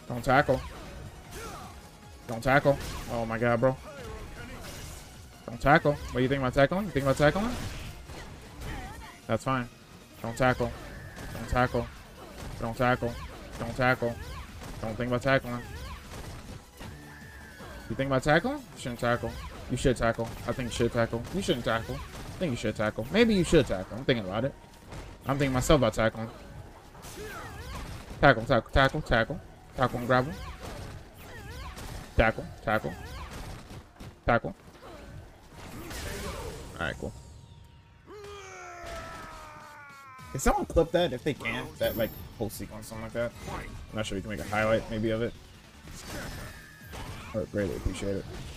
Don't tackle. Don't tackle. Oh my god, bro. Don't tackle. What do you think about tackling? You think about tackling? That's fine. Don't tackle. Don't tackle. Don't tackle. Don't tackle. Don't think about tackling. You think about tackling? You shouldn't tackle. You should tackle. I think you should tackle. You shouldn't tackle. I think you should tackle. Maybe you should tackle. I'm thinking about it. I'm thinking myself about tackling. Tackle, tackle, tackle, tackle. Tackle and grab him. Tackle, tackle. Tackle. Alright, cool. Can someone clip that if they can? That, like, whole sequence, something like that? I'm not sure we can make a highlight, maybe, of it. I would greatly appreciate it.